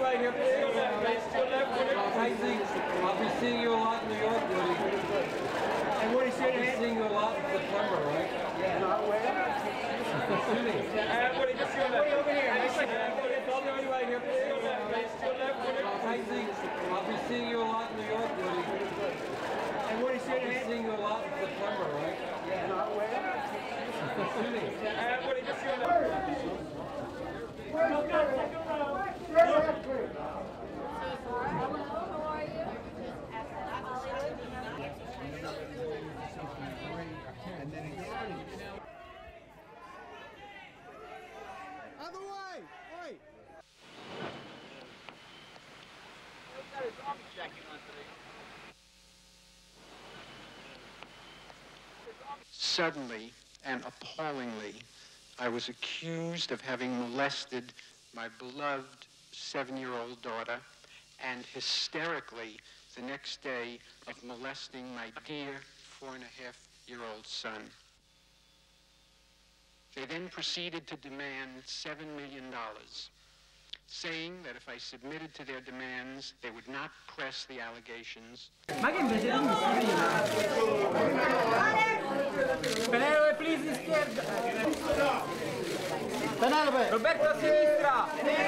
right here. I'll be seeing you a lot in New York, Woody. And what is I'll be seeing you a lot in September, right? Yeah. Not where? Shooting. Woody, just your left. Over here. Woody right here. I'll be seeing you a lot in New York, Woody. And what is I'll be seeing you a lot in September, right? Yeah. Not where? Shooting. Woody, just your left. Other way! Oi! Got his army jacket on today. Suddenly and appallingly, I was accused of having molested my beloved 7-year-old daughter, and hysterically the next day of molesting my dear 4.5-year-old son. They then proceeded to demand $7 million, saying that if I submitted to their demands, they would not press the allegations. Ma che invece non mi Penelope, please, in schierda. Penelope. Roberto a sinistra.